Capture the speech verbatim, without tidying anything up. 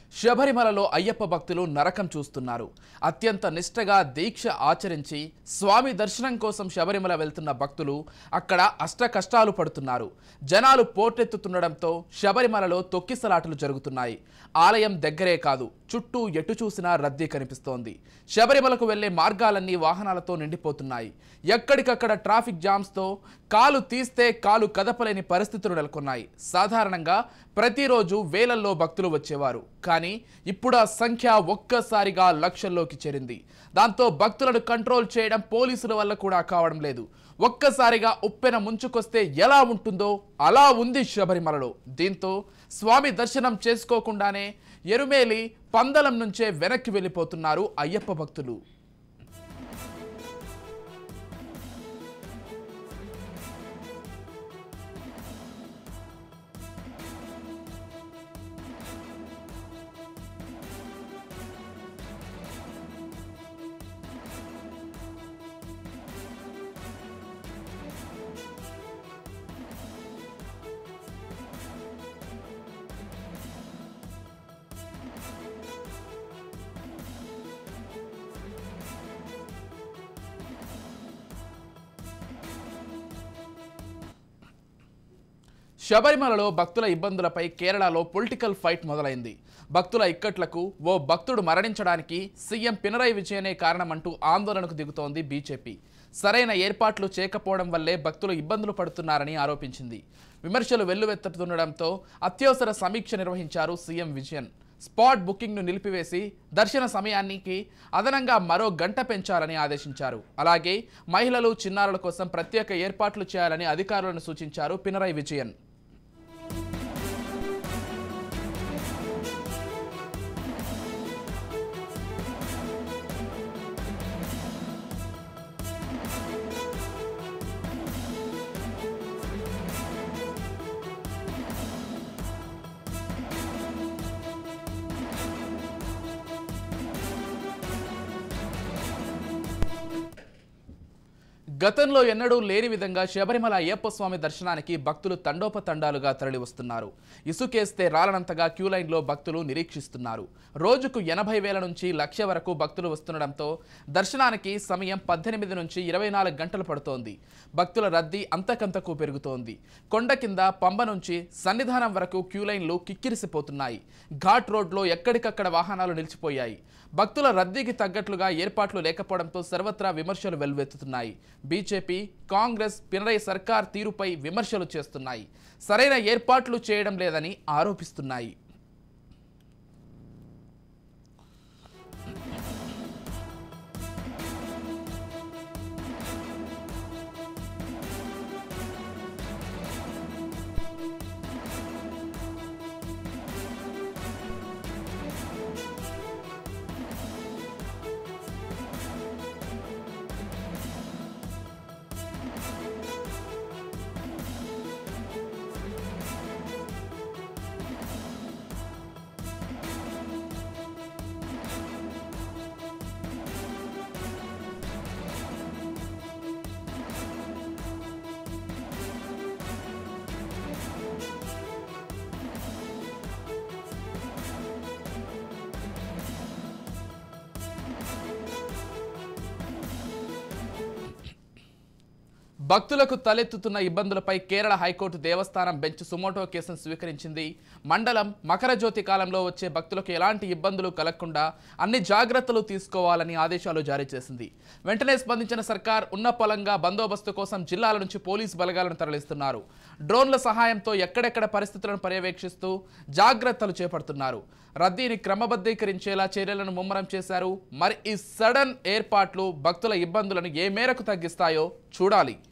శబరిమలలో అయ్యప్ప భక్తులు నరకం చూస్తున్నారు. అత్యంత నిష్టగా దీక్ష ఆచరించి స్వామి దర్శనం కోసం శబరిమల వెళ్తున్న భక్తులు అక్కడ అష్ట కష్టాలు పడుతున్నారు. జనాలు పోటెత్తుతుండడంతో శబరిమలలో తొక్కిసలాటలు జరుగుతున్నాయి. ఆలయం దగ్గరే కాదు, చుట్టూ ఎటు చూసినా రద్దీ కనిపిస్తోంది. శబరిమలకు వెళ్లే మార్గాలన్నీ వాహనాలతో నిండిపోతున్నాయి. ఎక్కడికక్కడ ట్రాఫిక్ జామ్స్తో కాలు తీస్తే కాలు కదపలేని పరిస్థితులు నెలకొన్నాయి. సాధారణంగా ప్రతిరోజు వేలల్లో భక్తులు వచ్చేవారు, కానీ ఇప్పుడు ఆ సంఖ్య ఒక్కసారిగా లక్షల్లోకి చేరింది. దాంతో భక్తులను కంట్రోల్ చేయడం పోలీసుల వల్ల కూడా కావడం లేదు. ఒక్కసారిగా ఉప్పెన ముంచుకొస్తే ఎలా ఉంటుందో అలా ఉంది శబరిమలలో. దీంతో స్వామి దర్శనం చేసుకోకుండానే ఎరుమేలి పందలం నుంచే వెనక్కి వెళ్ళిపోతున్నారు అయ్యప్ప భక్తులు. శబరిమలలో భక్తుల ఇబ్బందులపై కేరళలో పొలిటికల్ ఫైట్ మొదలైంది. భక్తుల ఇక్కట్లకు ఓ భక్తుడు మరణించడానికి సీఎం పినరయి విజయనే కారణమంటూ ఆందోళనకు దిగుతోంది బీజేపీ. సరైన ఏర్పాట్లు చేయకపోవడం వల్లే భక్తులు ఇబ్బందులు పడుతున్నారని ఆరోపించింది. విమర్శలు వెల్లువెత్తుతుండడంతో అత్యవసర సమీక్ష నిర్వహించారు సీఎం విజయన్. స్పాట్ బుకింగ్ను నిలిపివేసి దర్శన సమయానికి అదనంగా మరో గంట పెంచాలని ఆదేశించారు. అలాగే మహిళలు, చిన్నారుల కోసం ప్రత్యేక ఏర్పాట్లు చేయాలని అధికారులను సూచించారు పినరయి విజయన్. గతంలో ఎన్నడూ లేని విధంగా శబరిమల అయ్యప్ప స్వామి దర్శనానికి భక్తులు తండోపతండాలుగా తరలివస్తున్నారు. ఇసుకేస్తే రాలనంతగా క్యూ లైన్లో భక్తులు నిరీక్షిస్తున్నారు. రోజుకు ఎనభై వేల నుంచి లక్ష వరకు భక్తులు వస్తుండడంతో దర్శనానికి సమయం పద్దెనిమిది నుంచి ఇరవై నాలుగు గంటలు పడుతోంది. భక్తుల రద్దీ అంతకంతకు పెరుగుతోంది. కొండ కింద పంబ నుంచి సన్నిధానం వరకు క్యూ లైన్లు కిక్కిరిసిపోతున్నాయి. ఘాట్ రోడ్లో ఎక్కడికక్కడ వాహనాలు నిలిచిపోయాయి. భక్తుల రద్దీకి తగ్గట్లుగా ఏర్పాట్లు లేకపోవడంతో సర్వత్రా విమర్శలు వెల్లువెత్తుతున్నాయి. బీజేపీ, కాంగ్రెస్ పినరయి సర్కార్ తీరుపై విమర్శలు చేస్తున్నాయి. సరైన ఏర్పాట్లు చేయడం లేదని ఆరోపిస్తున్నాయి. భక్తులకు తలెత్తుతున్న ఇబ్బందులపై కేరళ హైకోర్టు దేవస్థానం బెంచ్ సుమోటో కేసును స్వీకరించింది. మండలం మకర జ్యోతి కాలంలో వచ్చే భక్తులకు ఎలాంటి ఇబ్బందులు కలగకుండా అన్ని జాగ్రత్తలు తీసుకోవాలని ఆదేశాలు జారీ చేసింది. వెంటనే స్పందించిన సర్కార్ ఉన్నపలంగా బందోబస్తు కోసం జిల్లాల నుంచి పోలీసు బలగాలను తరలిస్తున్నారు. డ్రోన్ల సహాయంతో ఎక్కడెక్కడ పరిస్థితులను పర్యవేక్షిస్తూ జాగ్రత్తలు చేపడుతున్నారు. రద్దీని క్రమబద్ధీకరించేలా చర్యలను ముమ్మరం చేశారు. మరి ఈ సడన్ ఏర్పాట్లు భక్తుల ఇబ్బందులను ఏ మేరకు తగ్గిస్తాయో చూడాలి.